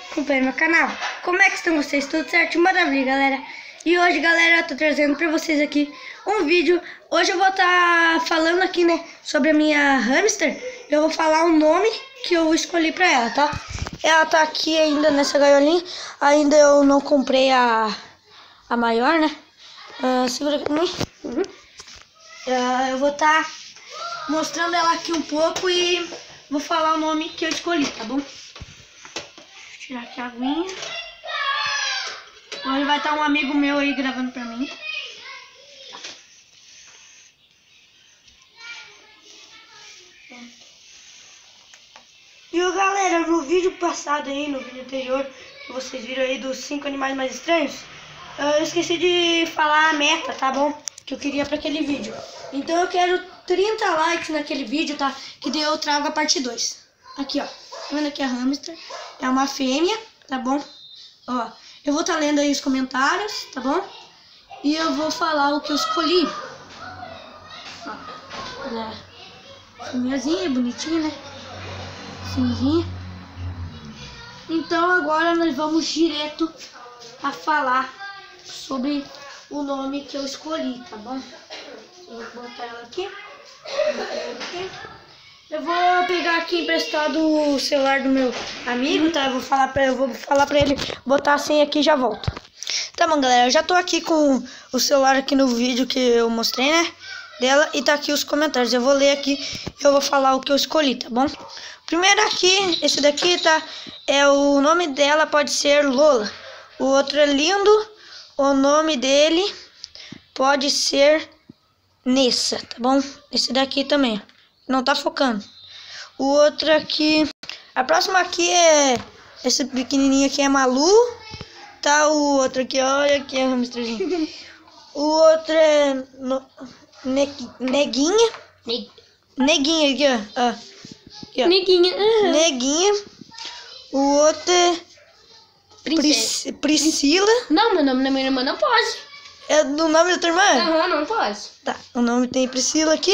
acompanha meu canal. Como é que estão vocês? Tudo certo? Maravilha, galera. E hoje, galera, eu tô trazendo pra vocês aqui um vídeo. Hoje eu vou estar falando aqui, né, sobre a minha hamster. Eu vou falar o nome que eu escolhi pra ela, tá? Ela tá aqui ainda nessa gaiolinha. Ainda eu não comprei a maior, né? Segura aqui pra mim. Eu vou estar mostrando ela aqui um pouco e vou falar o nome que eu escolhi, tá bom? Tirar aqui a aguinha. Hoje vai estar um amigo meu aí gravando pra mim. E galera, no vídeo passado aí, no vídeo anterior, que vocês viram aí dos 5 animais mais estranhos, eu esqueci de falar a meta, tá bom? Que eu queria pra aquele vídeo. Então eu quero 30 likes naquele vídeo, tá? Que daí eu trago a parte 2. Aqui, ó. Tá vendo aqui a hamster? É uma fêmea, tá bom? Ó, eu vou estar lendo aí os comentários, tá bom? E eu vou falar o que eu escolhi. Ó, ela é fêmeazinha, bonitinha, né? Cinzinha. Então agora nós vamos direto a falar sobre o nome que eu escolhi, tá bom? Eu vou botar ela aqui. Eu vou pegar aqui emprestado o celular do meu amigo, tá? Eu vou falar pra ele botar a senha aqui e já volto. Tá bom, galera, eu já tô aqui com o celular aqui no vídeo que eu mostrei, né? Dela, e tá aqui os comentários. Eu vou ler aqui e eu vou falar o que eu escolhi, tá bom? Primeiro aqui, esse daqui, tá? O nome dela pode ser Lola. O outro é lindo. O nome dele pode ser Nessa, tá bom? Esse daqui também. Não tá focando. O outro aqui... A próxima aqui é... Esse pequenininho aqui é Malu. Tá o outro aqui, olha aqui é o hamsterzinho. O outro é... Neguinha. Neguinha aqui, ó. Aqui, ó. Neguinha. Uhum. Neguinha. O outro é... Priscila. Não, meu nome da minha irmã não pode. É do nome da tua irmã? Aham, não pode. Tá, o nome tem Priscila aqui.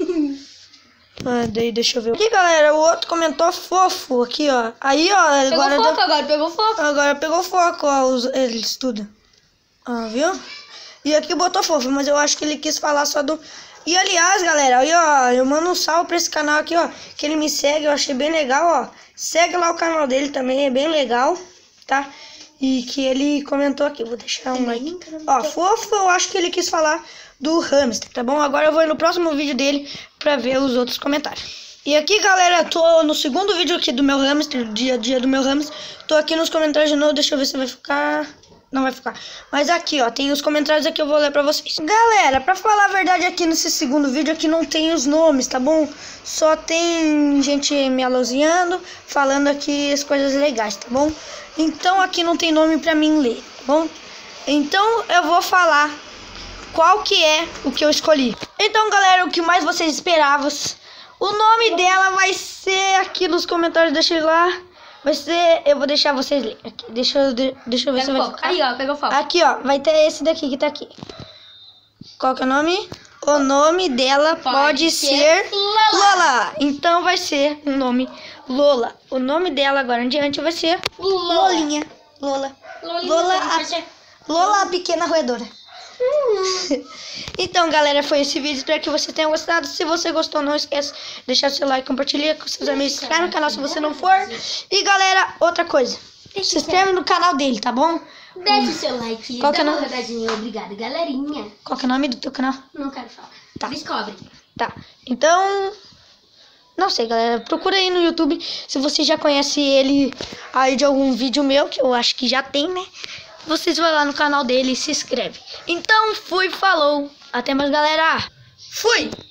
Daí deixa eu ver. Aqui, galera, o outro comentou fofo aqui, ó. Aí, ó, Agora pegou foco. Agora pegou foco, ó, eles tudo. Ó, viu? E aqui botou fofo, mas eu acho que ele quis falar só do... E, aliás, galera, aí, ó, eu mando um salve pra esse canal aqui, ó, que ele me segue, eu achei bem legal, ó. Segue lá o canal dele também, é bem legal, tá? E que ele comentou aqui, vou deixar um like. Ó, fofo, eu acho que ele quis falar do hamster, tá bom? Agora eu vou ir no próximo vídeo dele pra ver os outros comentários. E aqui, galera, tô no segundo vídeo aqui do meu hamster, dia a dia do meu hamster. Tô aqui nos comentários de novo, deixa eu ver se vai ficar... Não vai ficar. Mas aqui, ó, tem os comentários aqui, eu vou ler pra vocês. Galera, pra falar a verdade aqui nesse segundo vídeo aqui não tem os nomes, tá bom? Só tem gente me elogiando, falando aqui as coisas legais, tá bom? Então aqui não tem nome pra mim ler, tá bom? Então eu vou falar qual que é o que eu escolhi. Então, galera, o que mais vocês esperavam, o nome dela vai ser aqui nos comentários, deixa eu ir lá. Vai ser, eu vou deixar vocês lerem aqui. Deixa eu ver se vai ficar. Aí, ó, pegou foco. Aqui, ó, vai ter esse daqui que tá aqui. Qual que é o nome? O nome dela pode ser Lola. Então vai ser o nome Lola. O nome dela agora em diante vai ser Lolinha. Lola. Lola a pequena roedora. Então, galera, foi esse vídeo. Espero que você tenha gostado. Se você gostou, não esquece de deixar seu like, compartilhar com seus amigos, se inscreve no canal se você não for. E, galera, outra coisa, se inscreve no canal dele, tá bom? Deixa o seu like. Qual que é o nome? Obrigada, galerinha. Qual que é o nome do teu canal? Não quero falar. Tá. Descobre. Tá, então... Não sei, galera, procura aí no YouTube se você já conhece ele aí de algum vídeo meu, que eu acho que já tem, né? Vocês vão lá no canal dele e se inscreve. Então, fui, falou. Até mais, galera. Fui!